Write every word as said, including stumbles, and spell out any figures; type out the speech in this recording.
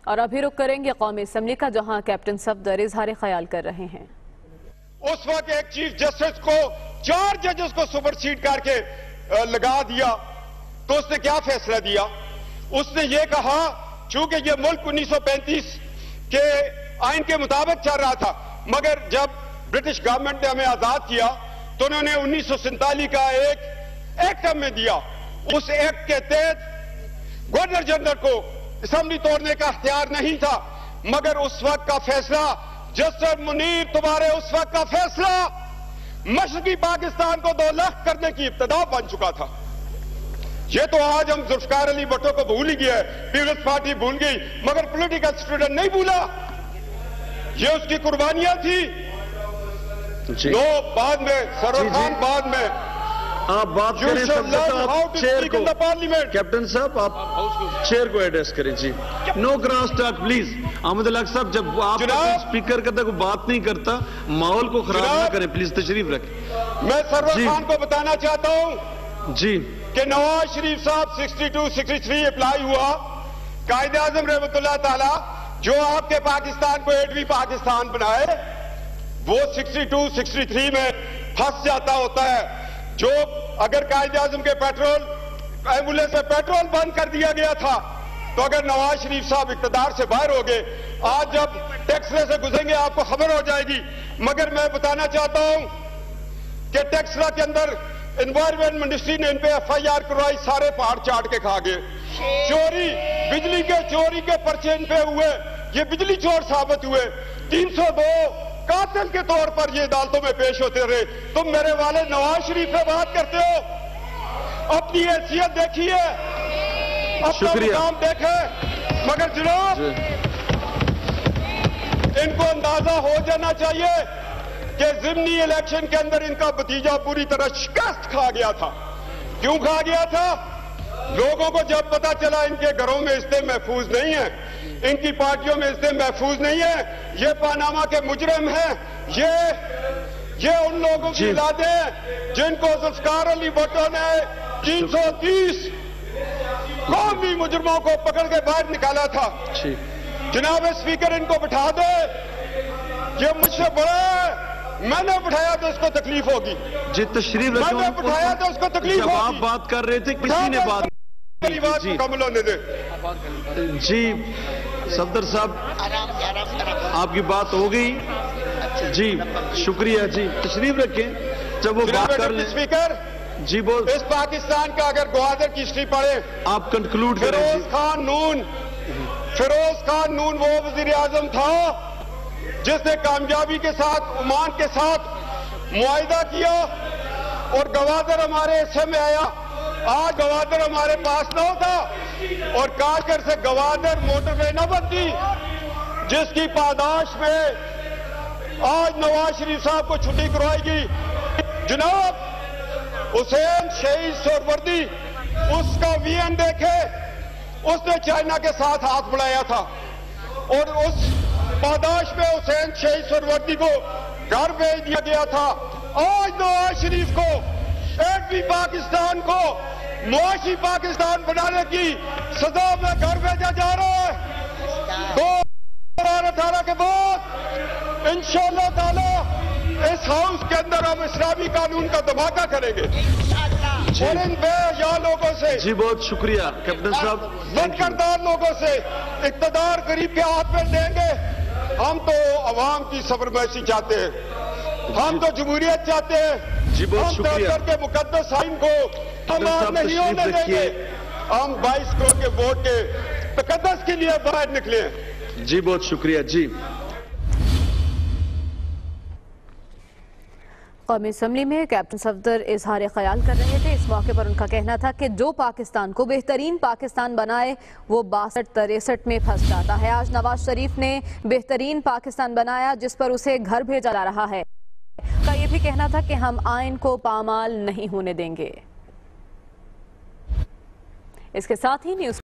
اور ابھی رخ کریں گے قومی اسمبلی کا، جہاں کیپٹن صفدر اظہار خیال کر رہے ہیں۔ اس وقت ایک چیف جسٹس کو چار ججز کو سپرسیڈ کر کے لگا دیا تو اس نے کیا فیصلہ دیا؟ اس نے یہ کہا چونکہ یہ ملک انیس سو پینتیس کے آئین کے مطابق چل رہا تھا، مگر جب برٹش گورنمنٹ نے ہمیں آزاد کیا تو انہوں نے انیس سو سینتالیس کا ایک ایکٹ ہمیں دیا۔ اس ایکٹ کے تحت گورنر جنرل کو اسمبلی توڑنے کا اختیار نہیں تھا، مگر اس وقت کا فیصلہ جسٹس منیر تمہارے اس وقت کا فیصلہ مشرقی پاکستان کو دو لاکھ کرنے کی ابتدا بن چکا تھا۔ یہ تو آج ہم ذوالفقار علی بھٹو کو بھول ہی گیا ہے، پیپلز پارٹی بھول گئی، مگر پولیٹیکل اسٹوڈنٹ نہیں بھولا۔ یہ اس کی قربانیاں تھی۔ جو بعد میں سرور خان بعد میں آپ بات کریں چیئر کو، کیپٹن صاحب آپ چیئر کو ایڈریس کریں۔ جی no cross talk please. Ahmed ul-Haq صاحب جب آپ اسپیکر کرتا کوئی بات نہیں کرتا، ماحول کو خراب نہ کریں پلیز، تشریف رکھیں۔ میں سرور خان کو بتانا چاہتا ہوں جی کہ نواز شریف صاحب sixty two sixty three apply ہوا، قائد اعظم رحمت اللہ تعالی جو آپ کے پاکستان کو ایٹویں پاکستان بنائے وہ سکسٹی ٹو سکسٹی تھری میں پھنس جاتا ہوتا ہے۔ جو اگر قائد اعظم کے پیٹرول ایمبولینس میں پیٹرول بند کر دیا گیا تھا تو اگر نواز شریف صاحب اقتدار سے باہر ہو گئے، آج جب ٹیکسلے سے گزریں گے آپ کو خبر ہو جائے گی۔ مگر میں بتانا چاہتا ہوں کہ ٹیکسلا کے اندر انوائرمنٹ منسٹری نے ان پہ ایف آئی آر کروائی، سارے پہاڑ چاٹ کے کھا گئے۔ چوری بجلی کے چوری کے پرچے ان پہ ہوئے، یہ بجلی چور ثابت ہوئے۔ تین سو دو قاتل کے طور پر یہ عدالتوں میں پیش ہوتے رہے۔ تم میرے والد نواز شریف سے بات کرتے ہو، اپنی حیثیت دیکھیے، اپنا مقام دیکھیں۔ مگر جناب ان کو اندازہ ہو جانا چاہیے کہ ضمنی الیکشن کے اندر ان کا بھتیجا پوری طرح شکست کھا گیا تھا۔ کیوں کھا گیا تھا؟ لوگوں کو جب پتا چلا ان کے گھروں میں عزتیں محفوظ نہیں ہیں، ان کی پارٹیوں میں عزتیں محفوظ نہیں ہیں، یہ پاناما کے مجرم ہیں، یہ یہ ان لوگوں کی اولادیں ہیں جن کو ذوالفقار علی بھٹو نے تین سو تیس قومی مجرموں کو پکڑ کے باہر نکالا تھا۔ جناب اسپیکر ان کو بٹھا دے، یہ مجھ سے بڑا ہے، میں نے بٹھایا تو اس کو تکلیف ہوگی۔ جی تشریف میں نے بٹھایا تو اس کو تکلیف ہوگی۔ جب آپ بات کر رہے تھے کسی نے بات بات مکمل ہونے دے۔ جی صفدر صاحب آپ کی بات ہو گئی، جی شکریہ، جی تشریف رکھیں جب وہ بات کر لیں۔ اسپیکر جی بول، اس پاکستان کا اگر گوادر کی ہسٹری پڑھے، آپ کنکلوڈ کریں۔ فیروز خان نون فیروز خان نون وہ وزیر اعظم تھا جس نے کامیابی کے ساتھ عمان کے ساتھ معاہدہ کیا اور گوادر ہمارے حصے میں آیا۔ آج گوادر ہمارے پاس نہ ہوتا اور کاشگر سے گوادر موٹر وے نہ بنتی، جس کی پاداش میں آج نواز شریف صاحب کو چھٹی کروائی گئی۔ جناب حسین شہید سہروردی، اس کا وی این دیکھے، اس نے چائنا کے ساتھ ہاتھ بڑھایا تھا اور اس پاداش میں حسین شہید سہروردی کو گھر بھیج دیا گیا تھا۔ آج نواز شریف کو ایٹویں پاکستان کو معاشی پاکستان بنانے کی سزا میں گھر بھیجا جا رہا ہے۔ دو ہزار اٹھارہ کے بعد انشاءاللہ تعالی اس ہاؤس کے اندر ہم اسلامی قانون کا دھماکہ کریں گے اور ان بے حیا لوگوں سے، جی بہت شکریہ کیپٹن صاحب، بدکردار لوگوں سے اقتدار قریب کے ہاتھ میں دیں گے۔ ہم تو عوام کی سفرمائشی چاہتے ہیں، ہم تو جمہوریت چاہتے ہیں، جی بہت ہم شکریہ کے مقدس آئین کو ہم آپ نہیں ہونے دیں گے۔ ہم بائیس کروڑ کے ووٹ کے تقدس کے لیے باہر نکلے ہیں۔ جی بہت شکریہ۔ جی قومی اسمبلی میں کیپٹن صفدر اظہار خیال کر رہے تھے۔ اس موقع پر ان کا کہنا تھا کہ جو پاکستان کو بہترین پاکستان بنائے وہ باسٹھ تریسٹھ میں پھنس جاتا ہے۔ آج نواز شریف نے بہترین پاکستان بنایا جس پر اسے گھر بھیجا جا رہا ہے۔ کا یہ بھی کہنا تھا کہ ہم آئین کو پامال نہیں ہونے دیں گے۔ اس کے ساتھ ہی نیوز